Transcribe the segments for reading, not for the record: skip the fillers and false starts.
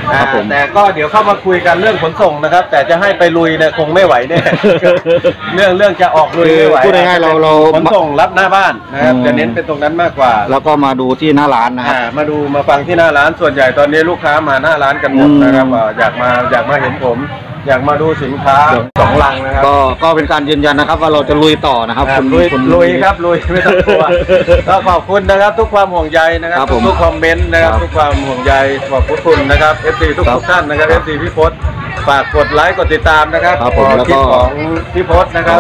แต่ก็เดี๋ยวเข้ามาคุยกันเรื่องขนส่งนะครับแต่จะให้ไปลุยเนี่ยคงไม่ไหวเนี่ยเรื่องจะออกลุยไม่ไหวพูดง่ายๆเราขนส่งรับหน้าบ้านนะครับจะเน้นเป็นตรงนั้นมากกว่าแล้วก็มาดูที่หน้าร้านนะครับมาฟังที่หน้าร้านส่วนใหญ่ตอนนี้ลูกค้ามาหน้าร้านกันหมดนะครับอยากมาเห็นผมอยากมาดูสินค้า2 ลังนะครับก็เป็นการยืนยันนะครับว่าเราจะลุยต่อนะครับลุยครับลุยไม่ต้องกลัวก็ขอบคุณนะครับทุกความห่วงใยนะครับทุกคอมเมนต์นะครับทุกความห่วงใยขอบคุณนะครับ FC ทุกท่านนะครับ FC พี่พศฝากกดไลค์กดติดตามนะครับคลิปของพี่พศนะครับ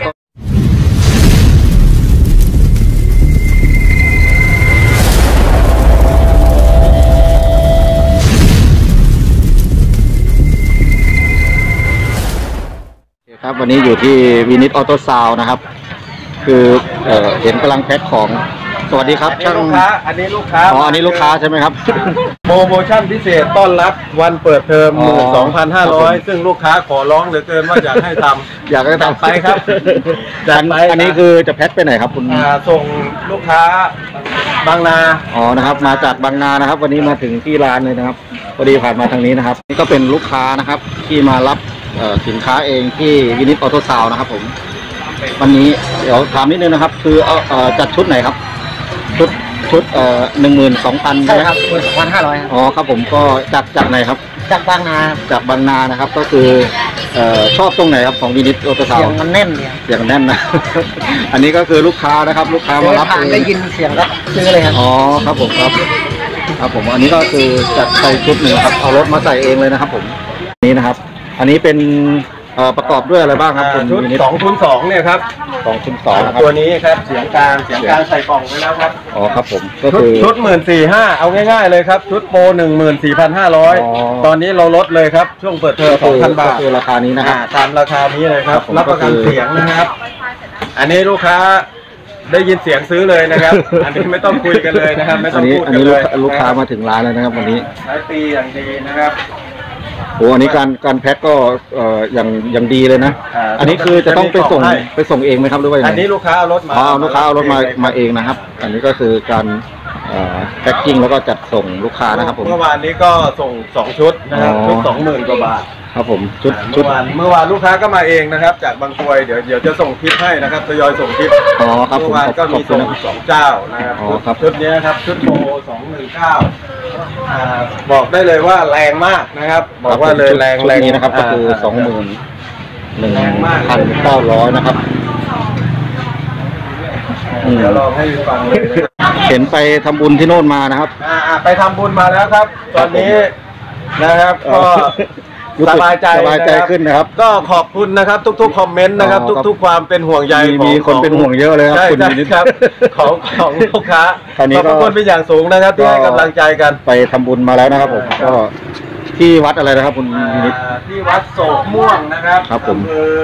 ครับวันนี้อยู่ที่วินิตออโต้ซาวนะครับคือเห็นกำลังแพ็คของสวัสดีครับช่างอันนี้ลูกค้าอันนี้ลูกค้าใช่ไหมครับโปรโมชั่นพิเศษต้อนรับวันเปิดเทอม 12,500 ซึ่งลูกค้าขอร้องเหลือเกินว่าอยากให้ทำอยากให้ทำไปครับอันนี้คือจะแพ็คไปไหนครับคุณส่งลูกค้าบางนานะครับมาจากบางนานะครับวันนี้มาถึงที่ร้านเลยนะครับพอดีผ่านมาทางนี้นะครับนี่ก็เป็นลูกค้านะครับที่มารับสินค้าเองที่วินิตออโต้ซาวนะครับผมวันนี้เดี๋ยวถามนิดนึงนะครับคือจัดชุดไหนครับชุด12,000ใช่ไหมครับ 12,500 ครับผมก็จากไหนครับจากบางนานะครับก็คือชอบตรงไหนครับของวินิตออโต้ซาวเสียงมันแน่นเนี่ยเสียงแน่นนะ อันนี้ก็คือลูกค้านะครับลูกค้ามารับได้ยินเสียงก็ซื้อเลยครับครับผมครับผมอันนี้ก็คือจัดใส่ชุดหนึ่งครับเอารถมาใส่เองเลยนะครับผมนี้นะครับอันนี้เป็นประกอบด้วยอะไรบ้างครับคุณชุด2x2เนี่ยครับ 2x2นะครับตัวนี้ครับเสียงกลางใส่กล่องไปแล้วครับครับผมก็คือชุด 14,500 เอาง่ายๆเลยครับชุดโปร 14,500 ตอนนี้เราลดเลยครับช่วงเปิดเทอม 2,000 บาทคือราคานี้นะครับตามราคานี้เลยครับรับประกันเสียงนะครับอันนี้ลูกค้าได้ยินเสียงซื้อเลยนะครับอันนี้ไม่ต้องคุยกันเลยนะครับไม่ต้องพูดกันเลยลูกค้ามาถึงร้านแล้วนะครับวันนี้ใช้ปีอย่างดีนะครับอันนี้การแพ็คก็อย่างดีเลยนะอันนี้คือจะต้องไปส่งเองไหมครับหรือว่าอย่างไรอันนี้ลูกค้าเอารถมาลูกค้าเอารถมาเองนะครับอันนี้ก็คือการแพ็คกิ้งแล้วก็จัดส่งลูกค้านะครับผมเมื่อวานนี้ก็ส่ง2 ชุดนะครับชุด 20,000 กว่าบาทครับผมชุดเมื่อวานลูกค้าก็มาเองนะครับจากบางกรวยเดี๋ยวจะส่งคลิปให้นะครับทยอยส่งคลิปครับเมื่อวานก็มีส่ง2 เจ้านะครับชุดนี้ครับชุดโปร 219บอกได้เลยว่าแรงมากนะครับบอกว่าเลยแรงนี้นะครับก็คือ 21,900 นะครับเดี๋ยวลองให้ฟังเลยเห็นไปทำบุญที่โน่นมานะครับไปทำบุญมาแล้วครับตอนนี้นะครับก็สบายใจขึ้นนะครับก็ขอบคุณนะครับทุกๆคอมเมนต์นะครับทุกๆความเป็นห่วงใยมีคนเป็นห่วงเยอะเลยครับคุณนิดครับของลูกค้าขอบคุณเป็นอย่างสูงนะครับที่ให้กำลังใจกันไปทำบุญมาแล้วนะครับผมก็ที่วัดอะไรนะครับคุณนิดที่วัดโศกม่วงนะครับครับผม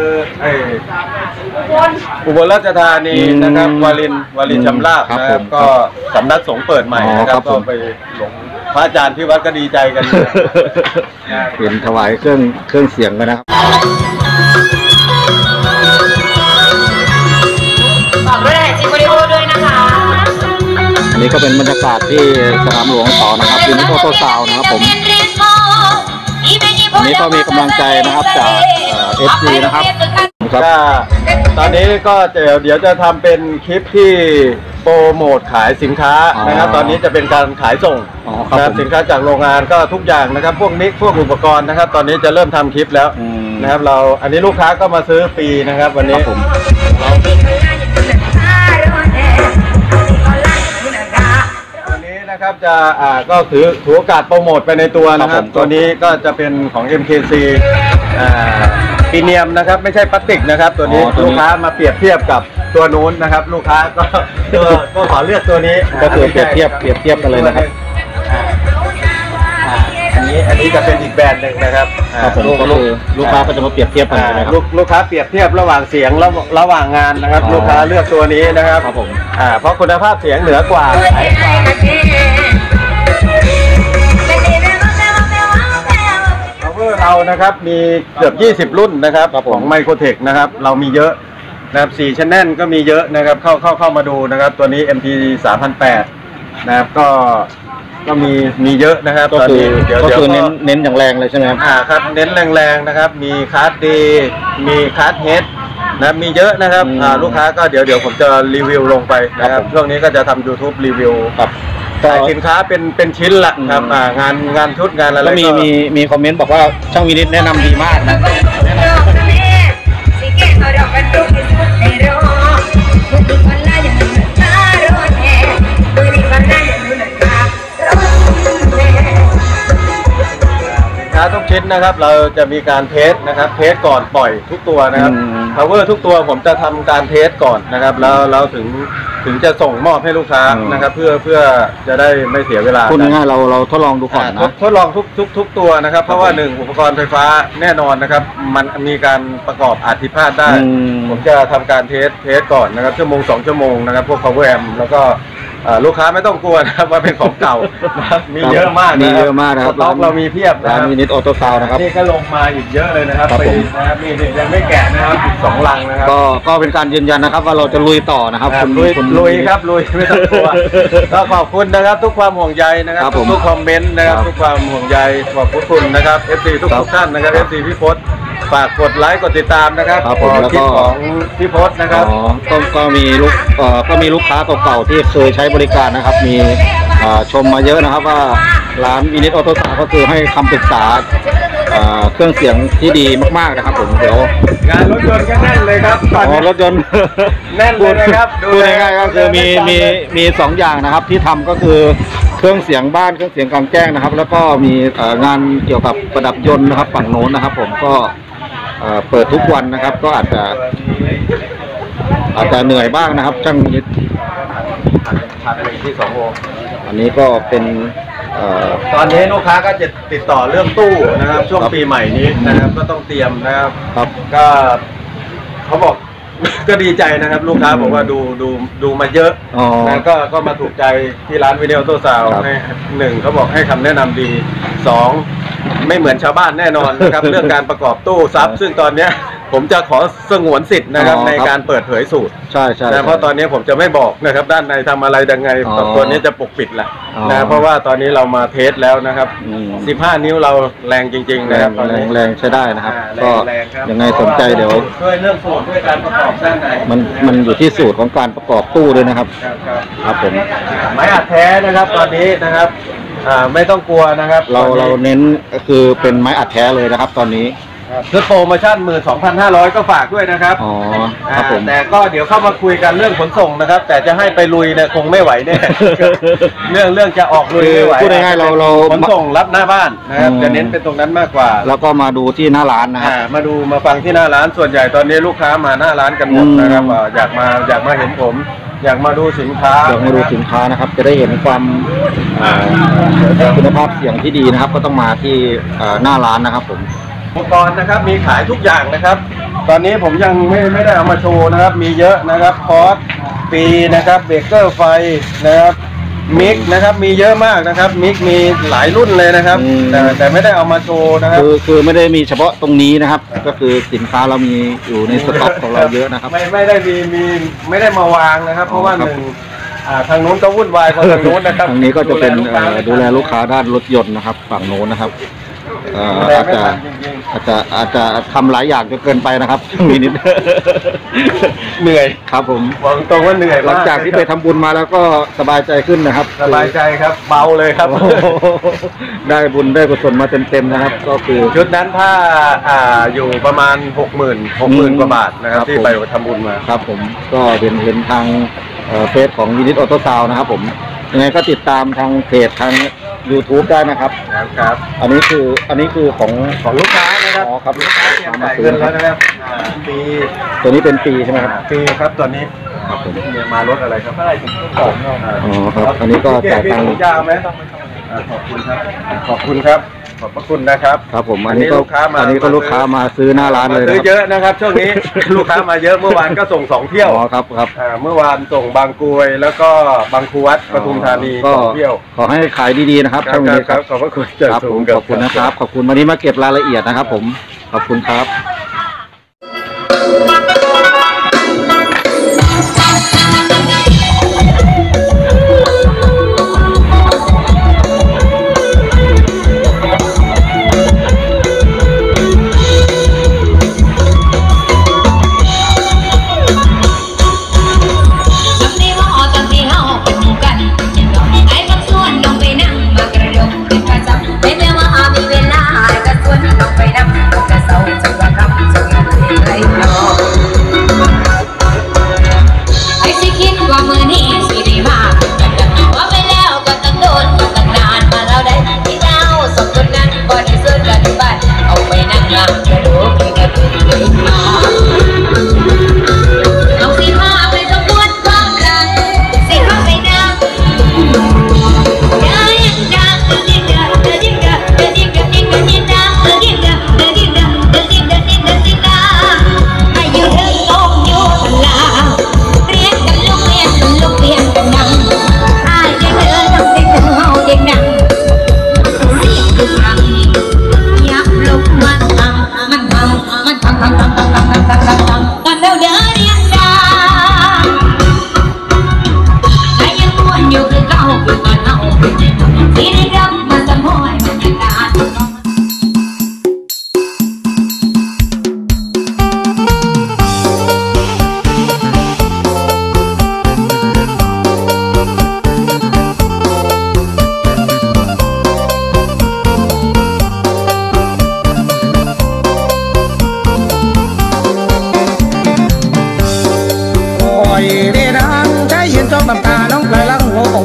อุบลราชธานีนะครับวารินชำราบนะครับก็สำนักสงฆ์เปิดใหม่นะครับก็ไปหลงพระอาจารย์ที่วัดก็ดีใจกันเห็นถวายเครื่องเสียงกันนะครับฝากด้วยแหละจิบริโอด้วยนะคะอันนี้ก็เป็นบรรยากาศที่สนามหลวงต่อนะครับวินิตออโต้ซาวนะครับผมอันนี้ก็มีกำลังใจนะครับจากFC นะครับตอนนี้ก็เดี๋ยวจะทำเป็นคลิปที่โปรโมทขายสินค้านะครับตอนนี้จะเป็นการขายส่งสินค้าจากโรงงานก็ทุกอย่างนะครับพวกมิกพวกอุปกรณ์นะครับตอนนี้จะเริ่มทำคลิปแล้วนะครับอันนี้ลูกค้าก็มาซื้อฟรีนะครับวันนี้นะครับจะก็ถือโอกาสโปรโมทไปในตัวนะครับตัวนี้ก็จะเป็นของ MKC ปีเนียมนะครับไม่ใช่พลาสติกนะครับตัวนี้ลูกค้ามาเปรียบเทียบกับตัวนู้นนะครับลูกค้าก็ขอเลือกตัวนี้ก็คือเปรียบเทียบกันเลยนะครับอันนี้จะเป็นอีกแบรนด์หนึ่งนะครับลูกค้าก็จะมาเปรียบเทียบกันนะครับลูกค้าเปรียบเทียบระหว่างเสียงระหว่างงานนะครับลูกค้าเลือกตัวนี้นะครับเพราะคุณภาพเสียงเหนือกว่าเรานะครับมีเกือบ20 รุ่นนะครับของไมโครเทคนะครับเรามีเยอะนะครับ4 Channel ก็มีเยอะนะครับเข้ามาดูนะครับตัวนี้ MT 3008นะครับก็ก็มีเยอะนะครับก็คือเดี๋ยวก็คือเดี๋ยวเน้นอย่างแรงเลยใช่ไหมครับครับเน้นแรงๆนะครับมีคาร์ดดีมีคาร์ดเฮดนะมีเยอะนะครับลูกค้าก็เดี๋ยวผมจะรีวิวลงไปนะครับช่วงนี้ก็จะทำ YouTube รีวิวครับขายสินค้าเป็นชิ้นละครับงานชุดงานอะไรก็มีคอมเมนต์บอกว่าช่างวินิตแนะนำดีมากนะทุกชิ้นนะครับเราจะมีการเทสนะครับเทสก่อนปล่อยทุกตัวนะครับ power ทุกตัวผมจะทำการเทสก่อนนะครับแล้วถึงจะส่งมอบให้ลูกค้านะครับเพื่อจะได้ไม่เสียเวลาพูดง่ายๆเราทดลองดูก่อนนะทดลองทุกตัวนะครับเพราะว่า1อุปกรณ์ไฟฟ้าแน่นอนนะครับมันมีการประกอบอาจผิดพลาดได้ผมจะทำการเทสก่อนนะครับชั่วโมง2 ชั่วโมงนะครับพวก power amp แล้วก็ลูกค้าไม่ต้องกลัวนะครับว่าเป็นของเก่านะครับมีเยอะมากนะครับเรามีเพียบนะร้านครับวินิตออโต้ซาวนะครับนี่ก็ลงมาอีกเยอะเลยนะครับครับผมนะครับนี่ยังไม่แกะนะครับอีก2 ลังนะครับก็เป็นการยืนยันนะครับว่าเราจะลุยต่อนะครับลุยครับลุยไม่ต้องกลัวก็ขอบคุณนะครับทุกความห่วงใยนะครับครับผมทุกคอมเมนต์นะครับครับทุกความห่วงใยขอบคุณนะครับ FC ทุกท่านนะครับ FC พี่พศฝากกดไลค์กดติดตามนะครับครับผมแล้วก็คลิปของพี่พศนะครับก็มีลูกค้าเก่าๆที่เคยใช้บริการนะครับ มีชมมาเยอะนะครับว่าร้านวินิตออโต้ซาวก็คือให้คำปรึกษาเครื่องเสียงที่ดีมากๆนะครับผมเดี๋ยวงานรถยนต์ก็แน่นเลยครับตอนนี้รถยนต์แน่นเลยนะครับพูดง่ายๆก็คือมี2 อย่างนะครับที่ทำก็คือเครื่องเสียงบ้านเครื่องเสียงกลางแจ้งนะครับ แล้วก็มีงานเกี่ยวกับประดับยนต์นะครับฝั่งโน้นนะครับ ผมก็เปิดทุกวันนะครับ ก็อาจจะเหนื่อยบ้างนะครับช่างวินิตผักหนึ่งที่2 โลอันนี้ก็เป็นตอนนี้ลูกค้าก็จะติดต่อเรื่องตู้นะครับช่วงปีใหม่นี้นะครับก็ต้องเตรียมนะครับครับก็เขาบอก ก็ดีใจนะครับลูกค้าบอกว่าดูมาเยอะนะก็มาถูกใจที่ร้านวิดีโอโต้ซาวให้1เขาบอกให้คำแนะนำดี2ไม่เหมือนชาวบ้านแน่นอนนะครับ เรื่องการประกอบตู้ซับซึ่งตอนเนี้ยผมจะขอสงวนสิทธิ์นะครับในการเปิดเผยสูตรใช่นะเพราะตอนนี้ผมจะไม่บอกนะครับด้านในทำอะไรยังไงตัวนี้จะปกปิดแหละนะเพราะว่าตอนนี้เรามาเทสแล้วนะครับ15 นิ้วเราแรงจริงๆนะครับตอนนี้แรงใช้ได้นะครับก็แรงครับยังไงสนใจเดี๋ยวด้วยเรื่องสูตรด้วยการประกอบด้านในมันอยู่ที่สูตรของการประกอบตู้ด้วยนะครับ ครับผมไม้อัดแท้นะครับตอนนี้นะครับไม่ต้องกลัวนะครับเราเน้นก็คือเป็นไม้อัดแท้เลยนะครับ ตอนนี้ชุดโปรโมชั่น 12,500 ก็ฝากด้วยนะครับอ๋อครับผมแต่ก็เดี๋ยวเข้ามาคุยกันเรื่องขนส่งนะครับ แต่จะให้ไปลุยเนี่ยคงไม่ไหวแน่ เรื่องจะออกลุยไม่ไหวพูดง่ายๆเราขนส่งรับหน้าบ้านนะครับจะเน้นเป็นตรงนั้นมากกว่าแล้วก็มาดูที่หน้าร้านนะครับมาฟังที่หน้าร้านส่วนใหญ่ตอนนี้ลูกค้ามาหน้าร้านกันหมดนะครับอยากมาเห็นผม อยากมาดูสินค้าอยากมาดูสินค้านะครับ จะได้เห็นความคุณภาพเสียงที่ดีนะครับ ก็ต้องมาที่หน้าร้านนะครับผมอุปกรณ์นะครับมีขายทุกอย่างนะครับ ตอนนี้ผมยังไม่ได้เอามาโชว์นะครับ มีเยอะนะครับคอร์สปีนะครับเบรกเกอร์ไฟนะครับมิกนะครับมีเยอะมากนะครับมิกมีหลายรุ่นเลยนะครับแต่ไม่ได้เอามาโชว์นะครับคือไม่ได้มีเฉพาะตรงนี้นะครับ ก็คือสินค้าเรามีอยู่ในสต็อกของเราเยอะนะครับไม่ได้ไม่ได้มาวางนะครับ เพราะว่าทางนู้นก็วุ่นวายกว่าทางนู้นนะครับทางนี้ก็จะเป็นดูแลลูกค้าด้านรถยนต์นะครับ ฝั่งโน้นนะครับอาจจะทำหลายอย่างจนเกินไปนะครับมีนิดเหนื่อยครับผมบอกตรงว่าเหนื่อยหลังจากที่ไปทำบุญมาแล้วก็สบายใจขึ้นนะครับสบายใจครับเบาเลยครับได้บุญได้กุศลมาเต็มๆนะครับ ก็คือชุดนั้นถ้าอยู่ประมาณ 60,000 กว่าบาทนะครับที่ไปทำบุญมาครับผมก็เห็นทางเฟซของวินิตออโต้ซาวนะครับผมยังไงก็ติดตามทางเพจทาง YouTube ได้นะครับครับอันนี้คือของลูกค้านะครับอ๋อครับลูกค้าเตรียมจ่ายเงินแล้วนะครับปีตัวนี้เป็นปีใช่ไหมครับปีครับตัวนี้ครับผมมารถอะไรครับอะไรถึงก่อนอ๋อครับอันนี้ก็จ่ายตังค์ยาวไหมขอบคุณครับขอบคุณครับขอบพระคุณนะครับครับผมอันนี้ก็ลูกค้ามาลูกค้ามาซื้อหน้าร้านเลยซื้อนะเยอะนะครับช่วงนี้ ลูกค้ามาเยอะเมื่อวานก็ส่ง2 เที่ยวอ๋อครับเมื่อวานส่งบางกรวยแล้วก็บางครูวัดปทุมธานีก็ 2 เที่ยวขอให้ขายดีๆนะครับครับขอบพระคุณครับผมขอบคุณนะครับ ขอบคุณวันนี้มาเก็บรายละเอียดนะครับ ผมขอบคุณครับ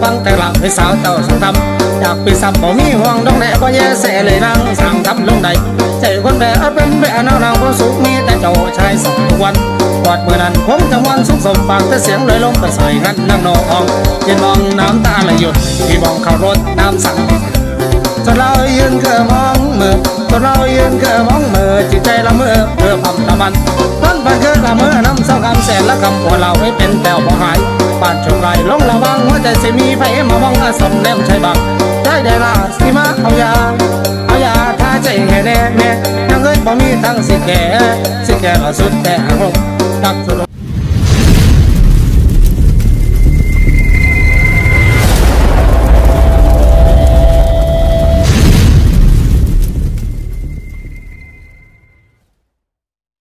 ฟังแต่หลังให้สาวเจ้าสังทำอยากไปซ้ำบ่มีห่วงดองแดบ่แย่แสเลยนางสั่งทำลงใดใจคนแด่เป็นแบ่นางบ่สุขมีแต่เจ้าชายสองทุกวันกอดเมื่อนั้นคงจะวันสุขสมปากแต่เสียงเลยลมกระสอยกันนั่งนองยืนมองน้ำตาไหลหยุดพี่มองเข้ารถน้ำสั่งจนเรายืนเกือมองมือจนเรายืนเกือมองมือจิตใจละเมื่อเพื่อความตะมันต้นบันเกิดละเมื่อน้ำสองคำแสนละคำหัวเราไม่เป็นแต้วบ่หายบ้านชมไรลงระวังหัวใจสิมีไฟมามองกระส่งแนมใช่บังได้ได้ละสิมาเอายาถ้าใจแห่แน่ยังเอ้ยบ่มีทั้งสิแก่เอาสุดแต่อารมณ์ตักสุด